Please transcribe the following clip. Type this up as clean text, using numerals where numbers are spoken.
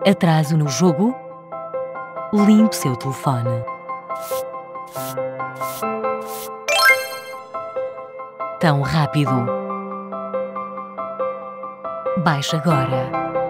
Atraso no jogo? Limpe seu telefone. Tão rápido. Baixe agora.